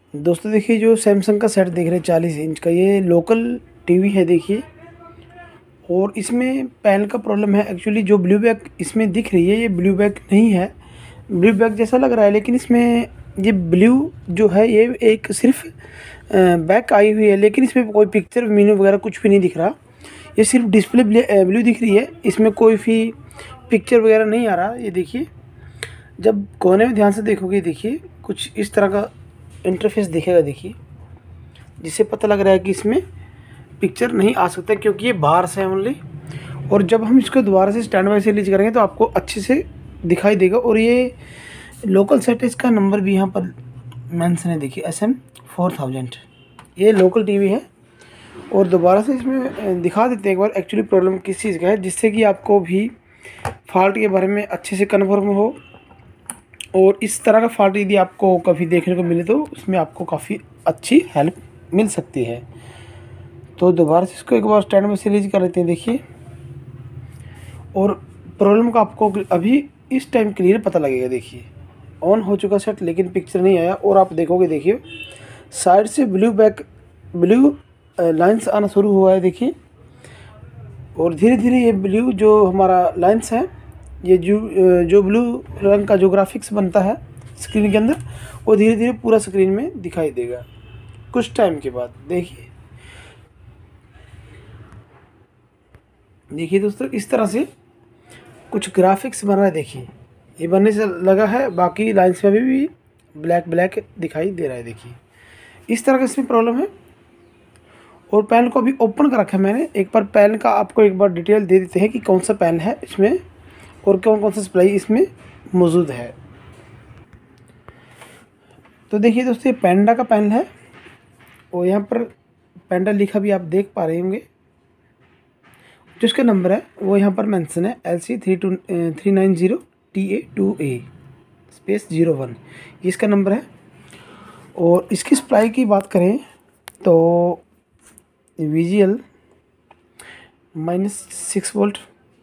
दोस्तों देखिए, जो सैमसंग का सेट देख रहे हैं 40 इंच का, ये लोकल टीवी है देखिए। और इसमें पैनल का प्रॉब्लम है एक्चुअली। जो ब्लू बैक इसमें दिख रही है, ये ब्लू बैक नहीं है। ब्लू बैक जैसा लग रहा है, लेकिन इसमें ये ब्लू जो है ये एक सिर्फ बैक आई हुई है, लेकिन इसमें कोई पिक्चर मीनू वगैरह कुछ भी नहीं दिख रहा। ये सिर्फ डिस्प्ले ब्लू दिख रही है, इसमें कोई भी पिक्चर वगैरह नहीं आ रहा। ये देखिए, जब कोने में ध्यान से देखोगे देखिए कुछ इस तरह का इंटरफेस दिखेगा देखिए, जिससे पता लग रहा है कि इसमें पिक्चर नहीं आ सकता क्योंकि ये बाहर से है ओनली। और जब हम इसको दोबारा से स्टैंड बाय से रिलीज करेंगे तो आपको अच्छे से दिखाई देगा। और ये लोकल सेट, इसका नंबर भी यहाँ पर मेंशन है देखिए, SM4000। ये लोकल टीवी है। और दोबारा से इसमें दिखा देते हैं एक बार एक्चुअली प्रॉब्लम किस चीज़ का है, जिससे कि आपको भी फॉल्ट के बारे में अच्छे से कन्फर्म हो। और इस तरह का फॉल्ट यदि आपको कभी देखने को मिले तो उसमें आपको काफ़ी अच्छी हेल्प मिल सकती है। तो दोबारा से इसको एक बार स्टैंड में से रिलीज कर लेते हैं देखिए। और प्रॉब्लम का आपको अभी इस टाइम क्लियर पता लगेगा देखिए। ऑन हो चुका सेट लेकिन पिक्चर नहीं आया। और आप देखोगे देखिए, साइड से ब्लू लाइंस आना शुरू हुआ है देखिए। और धीरे धीरे ये ब्लू जो हमारा लाइंस है, ये जो ब्लू रंग का जो ग्राफिक्स बनता है स्क्रीन के अंदर, वो धीरे धीरे पूरा स्क्रीन में दिखाई देगा कुछ टाइम के बाद। देखिए दोस्तों, इस तरह से कुछ ग्राफिक्स बन रहा है देखिए। ये बनने से लगा है, बाकी लाइन्स में भी ब्लैक ब्लैक दिखाई दे रहा है देखिए। इस तरह का इसमें प्रॉब्लम है। और पैनल को अभी ओपन कर रखा है मैंने। एक बार पैनल का आपको एक बार डिटेल दे देते हैं कि कौन सा पैनल है इसमें और कौन कौन सा सप्लाई इसमें मौजूद है। तो देखिए दोस्तों, ये पैंडा का पैनल है। और यहाँ पर पैंडा लिखा भी आप देख पा रहे होंगे। जिसका नंबर है वो यहाँ पर मेंशन है, LC390TA2A/01। ये इसका नंबर है। और इसकी सप्लाई की बात करें तो VGL -6 वोल्ट।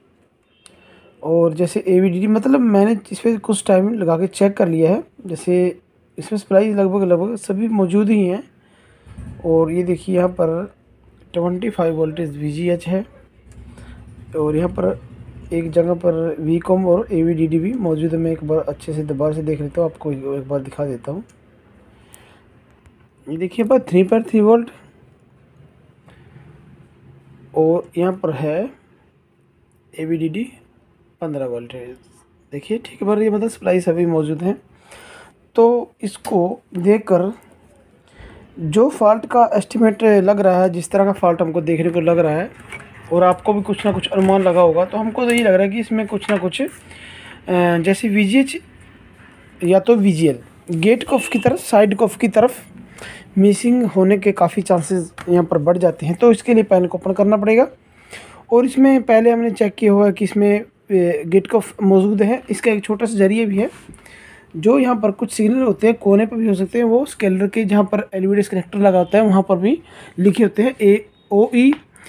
और जैसे AVDD, मतलब मैंने इस पर कुछ टाइम लगा के चेक कर लिया है। जैसे इसमें सप्लाई लगभग सभी मौजूद ही हैं। और ये देखिए, यहाँ पर 25 वोल्टेज VGH है। और यहाँ पर एक जगह पर VCOM और AVDD भी मौजूद है। मैं एक बार अच्छे से दोबारा से देख लेता हूँ, आपको एक बार दिखा देता हूँ। ये देखिए पर 3.3 वोल्ट। और यहाँ पर है AVDD 15 वोल्ट है। देखिए ठीक है, पर ये मतलब सप्लाई सभी मौजूद हैं। तो इसको देखकर जो फॉल्ट का एस्टिमेट लग रहा है, जिस तरह का फॉल्ट हमको देखने को लग रहा है, और आपको भी कुछ ना कुछ अनुमान लगा होगा, तो हमको तो ये लग रहा है कि इसमें कुछ ना कुछ जैसे VGH या तो VGL गेट कॉफ की तरफ, साइड कॉफ की तरफ मिसिंग होने के काफ़ी चांसेस यहाँ पर बढ़ जाते हैं। तो इसके लिए पैनल को ओपन करना पड़ेगा। और इसमें पहले हमने चेक किया हुआ है कि इसमें गेट कॉफ मौजूद है। इसका एक छोटा सा जरिए भी है, जो यहाँ पर कुछ सिग्नल होते हैं कोने पर भी हो सकते हैं, वो स्केलर के जहाँ पर LED डिस्कनेक्टर लगा होता है वहाँ पर भी लिखे होते हैं AOE।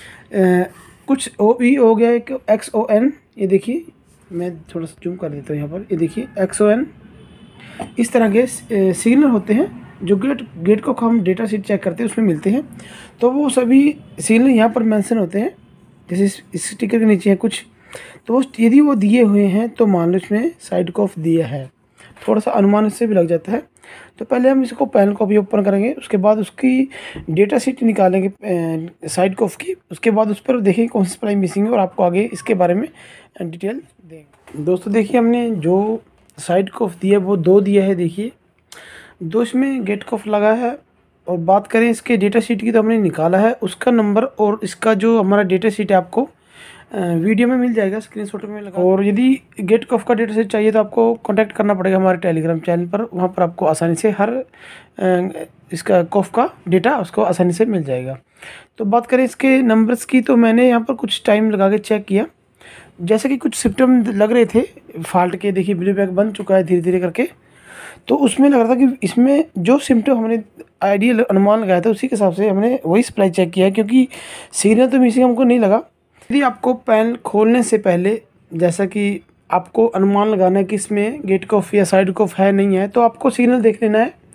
कुछ OE हो गया, एक XON। ये देखिए, मैं थोड़ा सा जूम कर देता हूँ यहाँ पर। ये देखिए XON, इस तरह के सिग्नल होते हैं जो गेट को हम डेटा शीट चेक करते हैं उसमें मिलते हैं। तो वो सभी सिग्नल यहाँ पर मेंशन होते हैं। जैसे इस स्टिकर के नीचे है कुछ, तो यदि वो दिए हुए हैं तो मान लो इसमें साइड कॉफ दिया है। थोड़ा सा अनुमान इससे भी लग जाता है। तो पहले हम इसको पैनल को भी ओपन करेंगे, उसके बाद उसकी डेटा शीट निकालेंगे साइड कॉफ की। उसके बाद उस पर देखेंगे कौन सी सप्लाई मिसिंग है और आपको आगे इसके बारे में डिटेल देंगे। दोस्तों देखिए, हमने जो साइड कॉफ दिया वो 2 दिया है देखिए, 2 इसमें गेट कॉफ लगा है। और बात करें इसके डेटा शीट की, तो हमने निकाला है उसका नंबर। और इसका जो हमारा डेटा शीट है आपको वीडियो में मिल जाएगा, स्क्रीनशॉट में लगा। और यदि गेट कॉफ का डेटा सेट चाहिए तो आपको कांटेक्ट करना पड़ेगा हमारे टेलीग्राम चैनल पर। वहाँ पर आपको आसानी से हर इसका कॉफ का डेटा उसको आसानी से मिल जाएगा। तो बात करें इसके नंबर्स की, तो मैंने यहाँ पर कुछ टाइम लगा के चेक किया। जैसे कि कुछ सिम्टम लग रहे थे फॉल्ट के। देखिए ब्लू बैक बन चुका है धीरे धीरे करके। तो उसमें लग रहा था कि इसमें जो सिम्टम हमने आइडियल अनुमान लगाया था उसी के हिसाब से हमने वही सप्लाई चेक किया है, क्योंकि सिग्नल तो मिसिंग हमको नहीं लगा। यदि आपको पैनल खोलने से पहले, जैसा कि आपको अनुमान लगाना है कि इसमें गेट कॉफ या साइड कॉफ है नहीं है, तो आपको सिग्नल देख लेना है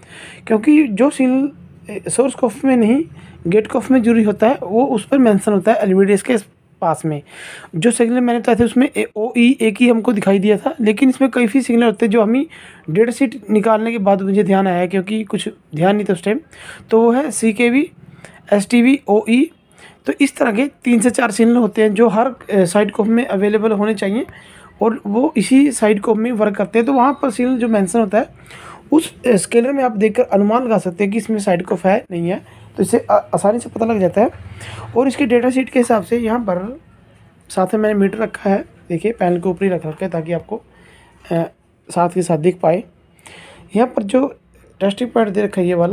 क्योंकि जो सिग्नल सोर्स कॉफ में नहीं गेट कॉफ में जरूरी होता है वो उस पर मेंशन होता है LVDS के पास में। जो सिग्नल मैंने बताए थे उसमें OE एक ही हमको दिखाई दिया था, लेकिन इसमें कई भी सिग्नल होते हैं जो हमें डेटा शीट निकालने के बाद मुझे ध्यान आया, क्योंकि कुछ ध्यान नहीं था उस टाइम। तो वो है CKV, STV, OE। तो इस तरह के 3 से 4 सिग्नल होते हैं जो हर साइड कॉफ में अवेलेबल होने चाहिए और वो इसी साइड कॉफ में वर्क करते हैं। तो वहाँ पर सिग्नल जो मेंशन होता है उस स्केलर में आप देखकर अनुमान लगा सकते हैं कि इसमें साइड कॉफ है नहीं है, तो इससे आसानी से पता लग जाता है। और इसके डेटा शीट के हिसाब से यहाँ पर साथ में मैंने मीटर रखा है, देखिए पैनल के ऊपर ही रख रखा है ताकि आपको साथ के साथ दिख पाए। यहाँ पर जो टेस्टिंग पॉइंट दे रखा है ये वाला,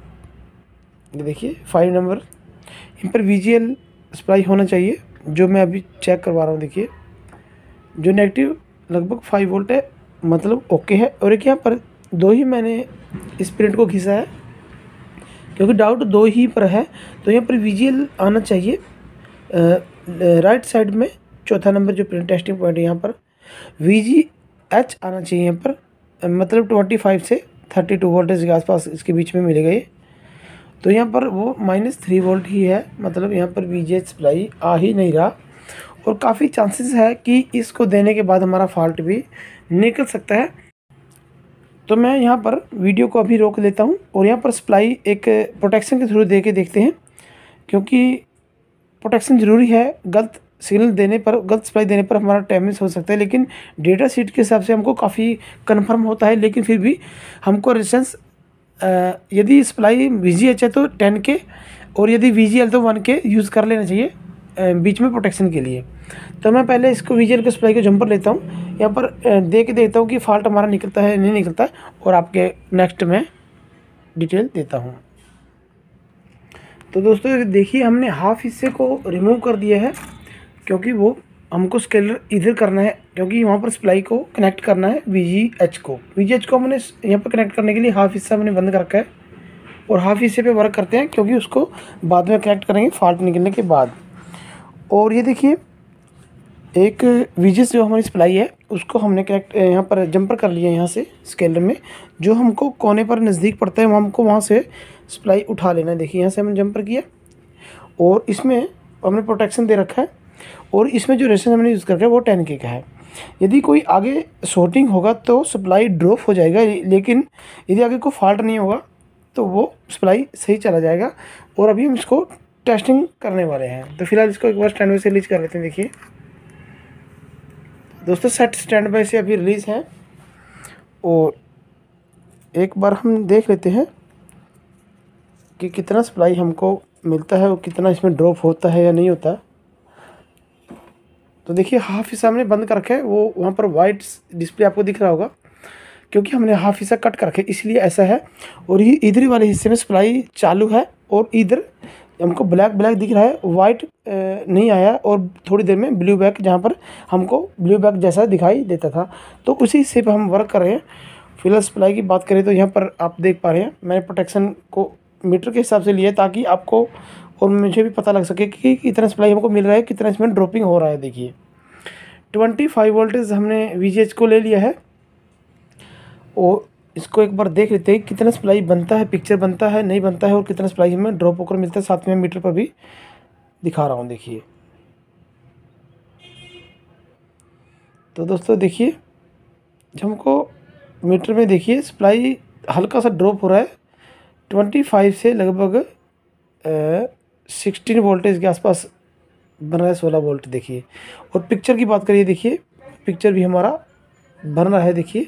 ये देखिए 5 नंबर, इन पर VGL सप्लाई होना चाहिए, जो मैं अभी चेक करवा रहा हूँ। देखिए जो नेगेटिव लगभग 5 वोल्ट है, मतलब ओके है। और एक यहाँ पर 2 ही मैंने इस प्रिंट को खींचा है क्योंकि डाउट 2 ही पर है। तो यहाँ पर VGL आना चाहिए राइट साइड में, चौथा नंबर जो प्रिंट टेस्टिंग पॉइंट है यहाँ पर VGH आना चाहिए यहाँ पर, मतलब 25 से 32 वोल्टेज के आसपास इसके बीच में मिलेगा ये। तो यहाँ पर वो -3 वोल्ट ही है, मतलब यहाँ पर VGH सप्लाई आ ही नहीं रहा और काफ़ी चांसेस है कि इसको देने के बाद हमारा फॉल्ट भी निकल सकता है। तो मैं यहाँ पर वीडियो को अभी रोक लेता हूँ और यहाँ पर सप्लाई एक प्रोटेक्शन के थ्रू दे के देखते हैं, क्योंकि प्रोटेक्शन ज़रूरी है। गलत सिग्नल देने पर, गलत सप्लाई देने पर हमारा डैमेज हो सकता है, लेकिन डेटा शीट के हिसाब से हमको काफ़ी कंफर्म होता है। लेकिन फिर भी हमको रेजिस्टेंस यदि सप्लाई VGH है तो 10 के और यदि VGL तो 1 के यूज़ कर लेना चाहिए बीच में प्रोटेक्शन के लिए। तो मैं पहले इसको VGL के सप्लाई को जंपर लेता हूँ, यहाँ पर दे के देखता हूँ कि फॉल्ट हमारा निकलता है नहीं निकलता है, और आपके नेक्स्ट में डिटेल देता हूँ। तो दोस्तों देखिए हमने हाफ हिस्से को रिमूव कर दिया है, क्योंकि वो हमको स्केलर इधर करना है, क्योंकि वहाँ पर सप्लाई को कनेक्ट करना है VGH को हमने यहाँ पर कनेक्ट करने के लिए हाफ हिस्सा मैंने बंद कर रखा है और हाफ हिस्से पे वर्क करते हैं, क्योंकि उसको बाद में कनेक्ट करेंगे फॉल्ट निकलने के बाद। और ये देखिए एक VGH जो हमारी सप्लाई है उसको हमने कनेक्ट यहाँ पर जंपर कर लिया, यहाँ से स्केलर में जो हमको कोने पर नज़दीक पड़ता है हमको वहाँ से सप्लाई उठा लेना है। देखिए यहाँ से हमने जंपर किया और इसमें हमने प्रोटेक्शन दे रखा है और इसमें जो रेजिस्टेंस हमने यूज़ करके वो 10 के का है। यदि कोई आगे शॉर्टिंग होगा तो सप्लाई ड्रॉप हो जाएगा, लेकिन यदि आगे कोई फॉल्ट नहीं होगा तो वो सप्लाई सही चला जाएगा। और अभी हम इसको टेस्टिंग करने वाले हैं, तो फिलहाल इसको एक बार स्टैंड बाई से रिलीज कर लेते हैं। देखिए दोस्तों सेट स्टैंड बाई से अभी रिलीज़ है और एक बार हम देख लेते हैं कि कितना सप्लाई हमको मिलता है और कितना इसमें ड्रॉप होता है या नहीं होता। तो देखिए हाफ हिस्सा हमने बंद कर रखा है, वो वहाँ पर वाइट डिस्प्ले आपको दिख रहा होगा, क्योंकि हमने हाफ हिस्सा कट कर रखे इसलिए ऐसा है। और ये इधर वाले हिस्से में सप्लाई चालू है और इधर हमको ब्लैक दिख रहा है, वाइट नहीं आया और थोड़ी देर में ब्लू बैक, जहाँ पर हमको ब्लू बैक जैसा दिखाई देता था, तो उसी हिस्से पर हम वर्क कर रहे हैं। फिलहाल सप्लाई की बात करें तो यहाँ पर आप देख पा रहे हैं मैंने प्रोटेक्शन को मीटर के हिसाब से लिया ताकि आपको और मुझे भी पता लग सके कि कितना सप्लाई हमको मिल रहा है, कितना इसमें ड्रॉपिंग हो रहा है। देखिए 25 वोल्टेज हमने VGH को ले लिया है और इसको एक बार देख लेते हैं कितना सप्लाई बनता है, पिक्चर बनता है नहीं बनता है और कितना सप्लाई हमें ड्रॉप होकर मिलता है। साथ में मीटर पर भी दिखा रहा हूँ। देखिए तो दोस्तों देखिए जब हमको मीटर में देखिए सप्लाई हल्का सा ड्रॉप हो रहा है 25 से लगभग 16 वोल्टेज के आसपास बन रहा है, 16 वोल्ट देखिए। और पिक्चर की बात करिए, देखिए पिक्चर भी हमारा बन रहा है। देखिए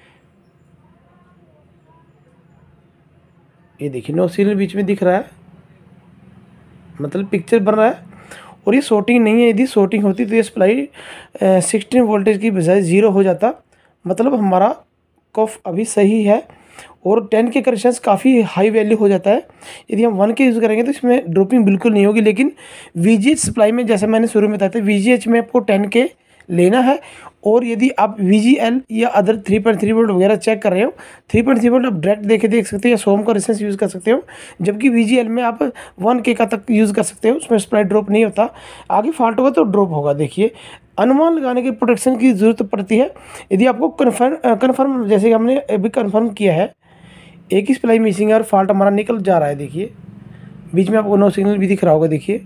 ये देखिए नो सिग्नल बीच में दिख रहा है, मतलब पिक्चर बन रहा है। और ये शॉर्टिंग नहीं है, यदि शॉर्टिंग होती तो ये सप्लाई 16 वोल्टेज की बजाय 0 हो जाता, मतलब हमारा कॉफ अभी सही है। और 10 के करेक्शंस काफ़ी हाई वैल्यू हो जाता है। यदि हम 1 के यूज़ करेंगे तो इसमें ड्रॉपिंग बिल्कुल नहीं होगी, लेकिन VGH सप्लाई में जैसे मैंने शुरू में बताया था VGH में आपको 10 के लेना है। और यदि आप VGL या अदर 3.3 वोल्ट वगैरह चेक कर रहे हो, 3.3 वोल्ट आप डायरेक्ट देख सकते हो या सोम का रेजिस्टेंस यूज़ कर सकते हो, जबकि VGL में आप 1 के का तक यूज़ कर सकते हो, उसमें सप्लाई ड्रॉप नहीं होता। आगे फॉल्ट होगा तो ड्रॉप होगा। देखिए अनुमान लगाने के प्रोटेक्शन की ज़रूरत पड़ती है। यदि आपको कन्फर्म जैसे कि हमने अभी कन्फर्म किया है एक ही सप्लाई मिसिंग है और फॉल्ट हमारा निकल जा रहा है। देखिए बीच में आपको नो सिग्नल भी दिख रहा होगा। देखिए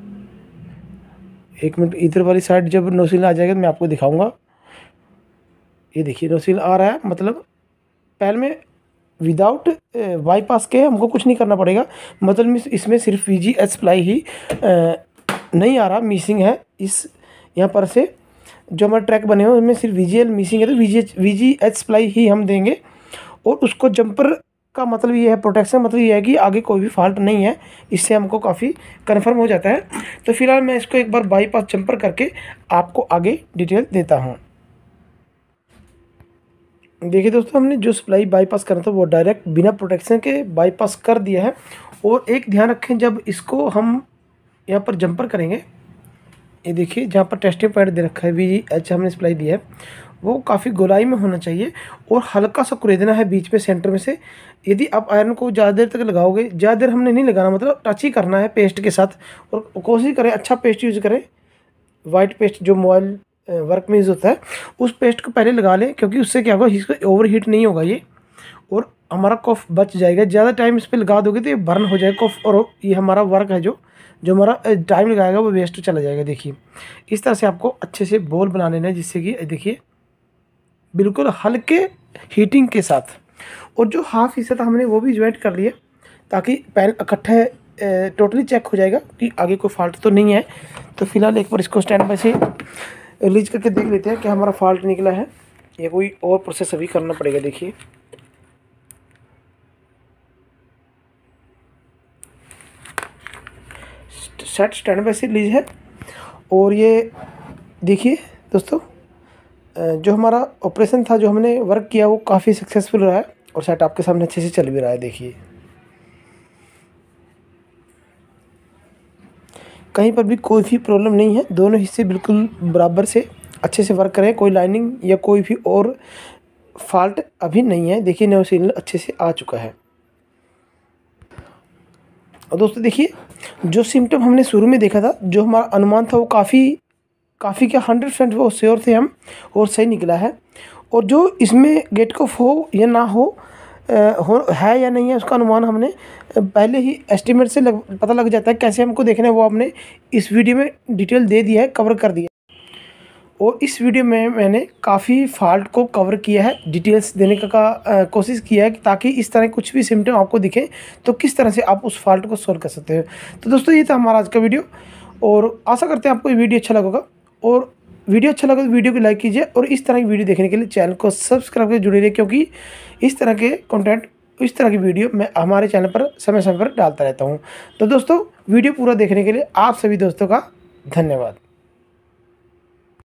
1 मिनट, इधर वाली साइड जब नो सिग्नल आ जाएगा तो मैं आपको दिखाऊंगा। ये देखिए नो सिग्नल आ रहा है, मतलब पहले में विदाउट बाईपास के हमको कुछ नहीं करना पड़ेगा। मतलब इसमें सिर्फ VGH सप्लाई ही नहीं आ रहा, मिसिंग है। इस यहाँ पर से जो हमारे ट्रैक बने हुए उनमें सिर्फ VGL मिसिंग है, तो VGH सप्लाई ही हम देंगे। और उसको जंपर का मतलब ये है, प्रोटेक्शन मतलब ये है कि आगे कोई भी फॉल्ट नहीं है। इससे हमको काफ़ी कन्फर्म हो जाता है। तो फिलहाल मैं इसको एक बार बाईपास जंपर करके आपको आगे डिटेल देता हूँ। देखिए दोस्तों, हमने जो सप्लाई बाईपास करना था वो डायरेक्ट बिना प्रोटेक्शन के बाईपास कर दिया है। और एक ध्यान रखें, जब इसको हम यहाँ पर जंपर करेंगे, ये देखिए जहाँ पर टेस्टिंग पॉइंट दे रखा है VGH हमने सप्लाई दी है, वो काफ़ी गोलाई में होना चाहिए और हल्का सा कुरेदना है बीच में सेंटर में से। यदि आप आयरन को ज़्यादा देर तक लगाओगे, ज़्यादा देर हमने नहीं लगाना, मतलब टच ही करना है पेस्ट के साथ। और कोशिश करें अच्छा पेस्ट यूज़ करें, वाइट पेस्ट जो मोबाइल वर्क में यूज़ होता है, उस पेस्ट को पहले लगा लें, क्योंकि उससे क्या होगा, इसको ओवर हीट नहीं होगा ये, और हमारा कॉफ बच जाएगा। ज़्यादा टाइम इस पर लगा दोगे तो ये बर्न हो जाएगा कॉफ, और ये हमारा वर्क है जो हमारा टाइम लगाएगा वो वेस्ट चला जाएगा। देखिए इस तरह से आपको अच्छे से बॉल बना लेना है, जिससे कि देखिए बिल्कुल हल्के हीटिंग के साथ। और जो हाफ हिस्सा था हमने वो भी ज्वाइंट कर लिया, ताकि पैन इकट्ठे टोटली चेक हो जाएगा कि आगे कोई फॉल्ट तो नहीं है। तो फिलहाल एक बार इसको स्टैंड बाय से रिलीज करके देख लेते हैं कि हमारा फॉल्ट निकला है या कोई और प्रोसेस अभी करना पड़ेगा। देखिए सेट स्टैंड बाय से रिलीज है। और ये देखिए दोस्तों, जो हमारा ऑपरेशन था, जो हमने वर्क किया, वो काफ़ी सक्सेसफुल रहा है और सेट आपके सामने अच्छे से चल भी रहा है। देखिए कहीं पर भी कोई भी प्रॉब्लम नहीं है, दोनों हिस्से बिल्कुल बराबर से अच्छे से वर्क करें, कोई लाइनिंग या कोई भी और फॉल्ट अभी नहीं है। देखिए नो सिग्नल अच्छे से आ चुका है। और दोस्तों देखिए, जो सिम्टम हमने शुरू में देखा था, जो हमारा अनुमान था, वो काफ़ी क्या 100% वो श्योर थे हम, और सही निकला है। और जो इसमें गेट ऑफ हो या ना हो, है या नहीं है, उसका अनुमान हमने पहले ही एस्टिमेट से पता लग जाता है। कैसे हमको देखना है वो हमने इस वीडियो में डिटेल दे दिया है, कवर कर दिया। और इस वीडियो में मैंने काफ़ी फॉल्ट को कवर किया है, डिटेल्स देने का कोशिश किया है, ताकि इस तरह कुछ भी सिम्टम आपको दिखे तो किस तरह से आप उस फॉल्ट को सॉल्व कर सकते हो। तो दोस्तों ये था हमारा आज का वीडियो, और आशा करते हैं आपको ये वीडियो अच्छा लगा। और वीडियो अच्छा लगा तो वीडियो को लाइक कीजिए, और इस तरह की वीडियो देखने के लिए चैनल को सब्सक्राइब करके जुड़े रहिए, क्योंकि इस तरह के कंटेंट, इस तरह की वीडियो मैं हमारे चैनल पर समय समय पर डालता रहता हूँ। तो दोस्तों वीडियो पूरा देखने के लिए आप सभी दोस्तों का धन्यवाद।